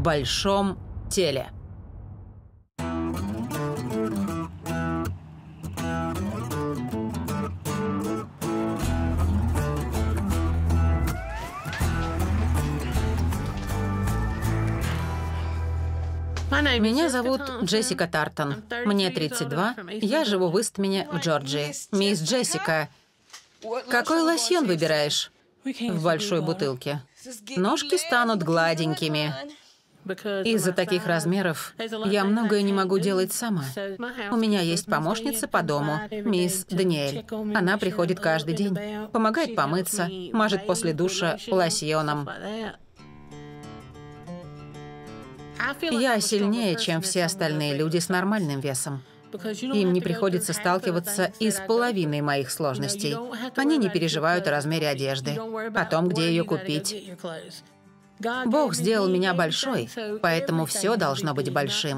большом теле. Меня зовут Джессика Тартон. Мне 32. Я живу в Истмене, в Джорджии. Мисс Джессика, какой лосьон выбираешь в большой бутылке? Ножки станут гладенькими. Из-за таких размеров я многое не могу делать сама. У меня есть помощница по дому, мисс Даниэль. Она приходит каждый день, помогает помыться, мажет после душа лосьоном. Я сильнее, чем все остальные люди с нормальным весом. Им не приходится сталкиваться и с половиной моих сложностей. Они не переживают о размере одежды, о том, где ее купить. Бог сделал меня большой, поэтому все должно быть большим.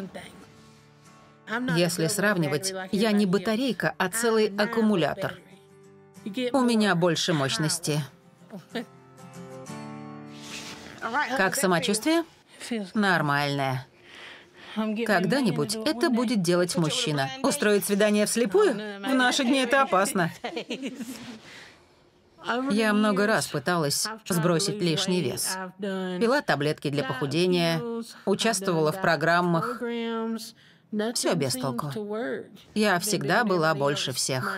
Если сравнивать, я не батарейка, а целый аккумулятор. У меня больше мощности. Как самочувствие? Нормальное. Когда-нибудь это будет делать мужчина. Устроить свидание вслепую? В наши дни это опасно. Я много раз пыталась сбросить лишний вес. Пила таблетки для похудения, участвовала в программах. Все без толку. Я всегда была больше всех.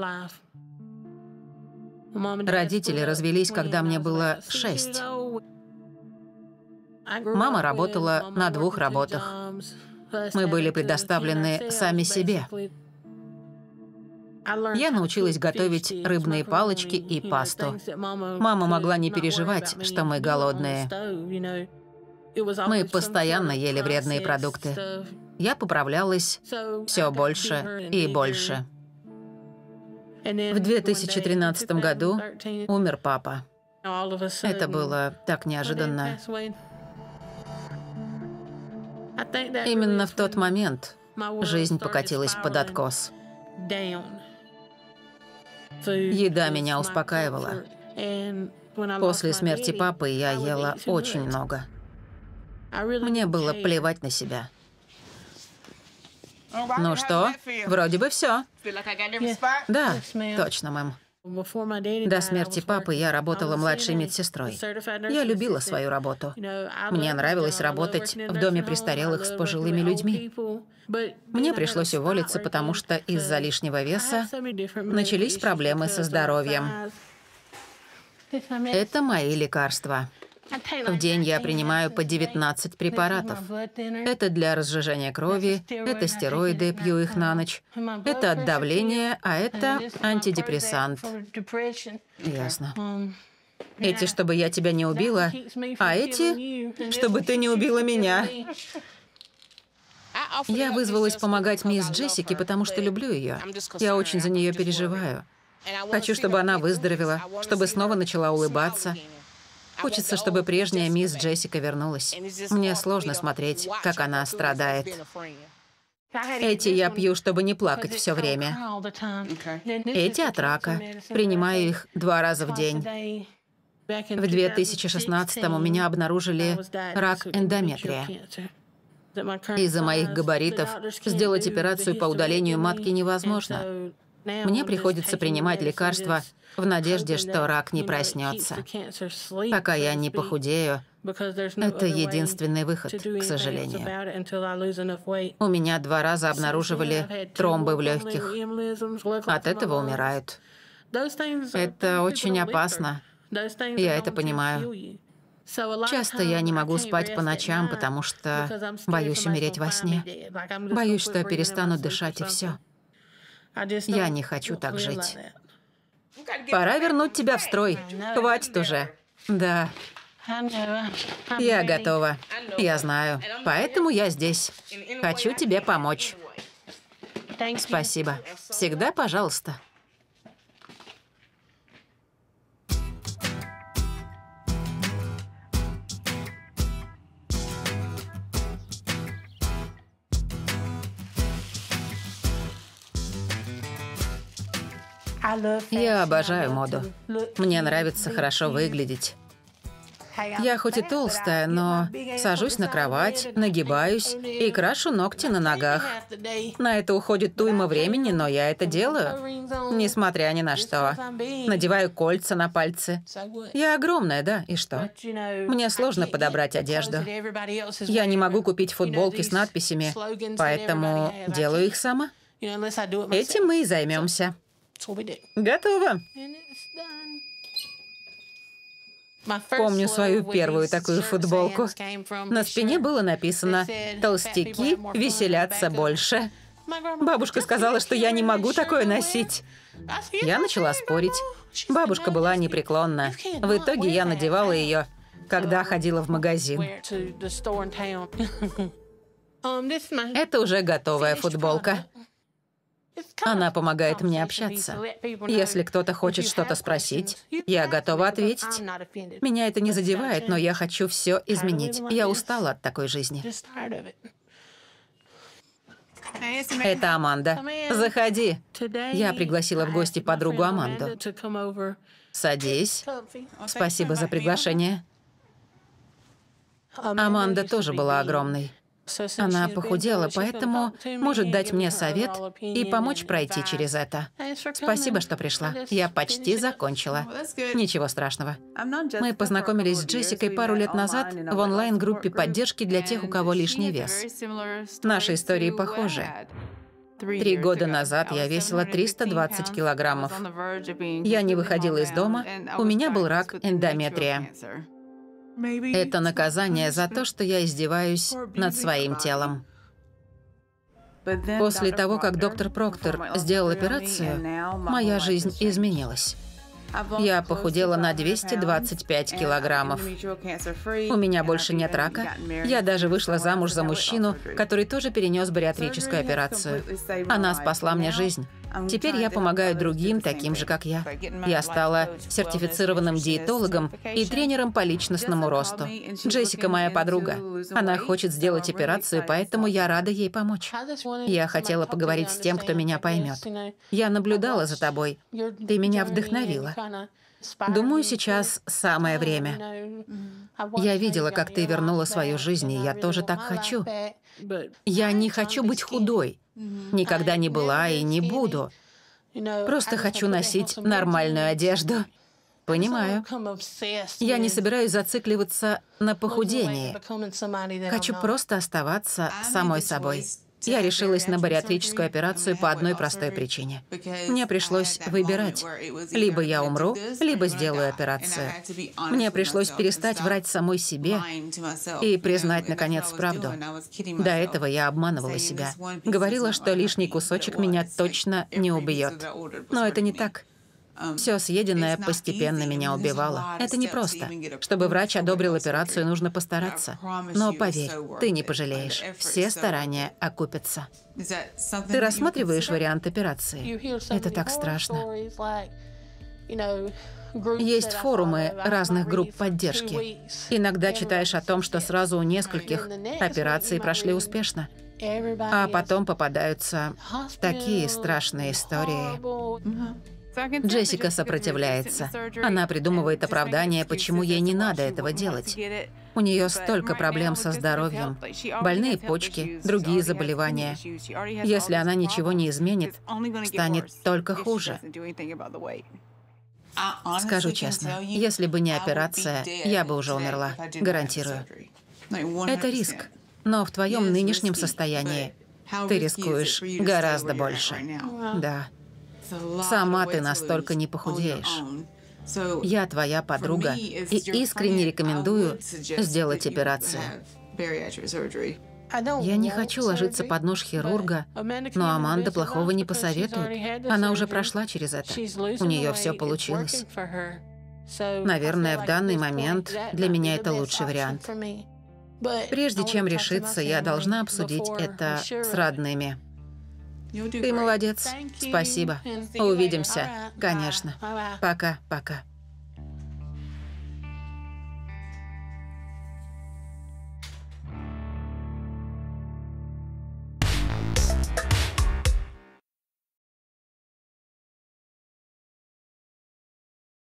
Родители развелись, когда мне было 6. Мама работала на 2 работах. Мы были предоставлены сами себе. Я научилась готовить рыбные палочки и пасту. Мама могла не переживать, что мы голодные. Мы постоянно ели вредные продукты. Я поправлялась все больше и больше. В 2013 году умер папа. Это было так неожиданно. Именно в тот момент жизнь покатилась под откос. Еда меня успокаивала. После смерти папы я ела очень много. Мне было плевать на себя. Ну что, вроде бы все. Да, точно, мэм. До смерти папы я работала младшей медсестрой. Я любила свою работу. Мне нравилось работать в доме престарелых с пожилыми людьми. Мне пришлось уволиться, потому что из-за лишнего веса начались проблемы со здоровьем. Это мои лекарства. В день я принимаю по 19 препаратов. Это для разжижения крови, это стероиды, пью их на ночь. Это от давления, а это антидепрессант. Ясно. Эти, чтобы я тебя не убила, а эти, чтобы ты не убила меня. Я вызвалась помогать мисс Джессике, потому что люблю ее. Я очень за нее переживаю. Хочу, чтобы она выздоровела, чтобы снова начала улыбаться. Хочется, чтобы прежняя мисс Джессика вернулась. Мне сложно смотреть, как она страдает. Эти я пью, чтобы не плакать все время. Эти от рака. Принимаю их 2 раза в день. В 2016-м у меня обнаружили рак эндометрия. Из-за моих габаритов сделать операцию по удалению матки невозможно. Мне приходится принимать лекарства в надежде, что рак не проснется. Пока я не похудею, это единственный выход, к сожалению. У меня 2 раза обнаруживали тромбы в легких. От этого умирают. Это очень опасно. Я это понимаю. Часто я не могу спать по ночам, потому что боюсь умереть во сне. Боюсь, что перестану дышать, и все. Я не хочу так жить. Пора вернуть тебя в строй. Хватит уже. Да. Я готова. Я знаю. Поэтому я здесь. Хочу тебе помочь. Спасибо. Всегда пожалуйста. Я обожаю моду. Мне нравится хорошо выглядеть. Я хоть и толстая, но сажусь на кровать, нагибаюсь и крашу ногти на ногах. На это уходит уйма времени, но я это делаю, несмотря ни на что. Надеваю кольца на пальцы. Я огромная, да, и что? Мне сложно подобрать одежду. Я не могу купить футболки с надписями, поэтому делаю их сама. Этим мы и займемся. Готово. Помню свою первую такую футболку. На спине было написано «Толстяки веселятся больше». Бабушка сказала, что я не могу такое носить. Я начала спорить. Бабушка была непреклонна. В итоге я надевала ее, когда ходила в магазин. Это уже готовая футболка. Она помогает мне общаться. Если кто-то хочет что-то спросить, я готова ответить. Меня это не задевает, но я хочу все изменить. Я устала от такой жизни. Это Аманда. Заходи. Я пригласила в гости подругу Аманду. Садись. Спасибо за приглашение. Аманда тоже была огромной. Она похудела, поэтому может дать мне совет и помочь пройти через это. Спасибо, что пришла. Я почти закончила. Ничего страшного. Мы познакомились с Джессикой пару лет назад в онлайн-группе поддержки для тех, у кого лишний вес. Наши истории похожи. 3 года назад я весила 320 килограммов. Я не выходила из дома, у меня был рак эндометрия. Это наказание за то, что я издеваюсь над своим телом. После того, как доктор Проктор сделал операцию, моя жизнь изменилась. Я похудела на 225 килограммов. У меня больше нет рака. Я даже вышла замуж за мужчину, который тоже перенес бариатрическую операцию. Она спасла мне жизнь. Теперь я помогаю другим, таким же, как я. Я стала сертифицированным диетологом и тренером по личностному росту. Джессика моя подруга. Она хочет сделать операцию, поэтому я рада ей помочь. Я хотела поговорить с тем, кто меня поймет. Я наблюдала за тобой. Ты меня вдохновила. Думаю, сейчас самое время. Я видела, как ты вернула свою жизнь, и я тоже так хочу. Я не хочу быть худой. Никогда не была и не буду. Просто хочу носить нормальную одежду. Понимаю. Я не собираюсь зацикливаться на похудении. Хочу просто оставаться самой собой. Я решилась на бариатрическую операцию по одной простой причине. Мне пришлось выбирать. Либо я умру, либо сделаю операцию. Мне пришлось перестать врать самой себе и признать, наконец, правду. До этого я обманывала себя. Говорила, что лишний кусочек меня точно не убьет. Но это не так. Все съеденное постепенно меня убивало. Это непросто. Чтобы врач одобрил операцию, нужно постараться. Но поверь, ты не пожалеешь. Все старания окупятся. Ты рассматриваешь вариант операции? Это так страшно. Есть форумы разных групп поддержки. Иногда читаешь о том, что сразу у нескольких операции прошли успешно. А потом попадаются такие страшные истории. Джессика сопротивляется. Она придумывает оправдание, почему ей не надо этого делать. У нее столько проблем со здоровьем. Больные почки, другие заболевания. Если она ничего не изменит, станет только хуже. Скажу честно, если бы не операция, я бы уже умерла. Гарантирую. Это риск. Но в твоем нынешнем состоянии ты рискуешь гораздо больше. Да. Сама ты настолько не похудеешь. Я твоя подруга и искренне рекомендую сделать операцию. Я не хочу ложиться под нож хирурга, но Аманда плохого не посоветует. Она уже прошла через это. У нее все получилось. Наверное, в данный момент для меня это лучший вариант. Прежде чем решиться, я должна обсудить это с родными. Ты молодец. Спасибо. Увидимся. Конечно. Пока-пока.